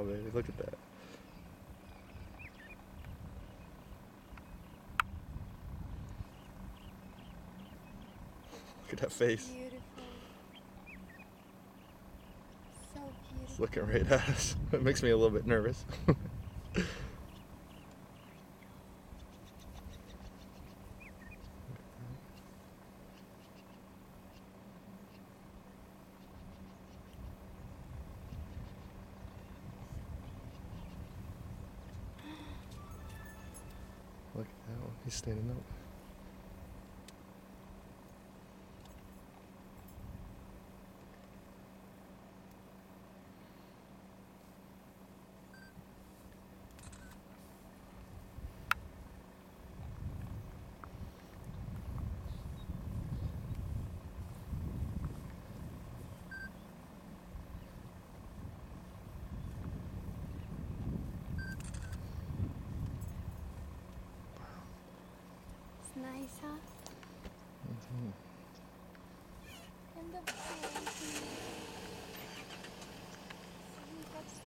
on, baby. Look at that. Look at that face. Beautiful. So beautiful. It's looking right at us. It makes me a little bit nervous. Look at that one. He's standing up. It's nice, huh? Mm-hmm. And the baby.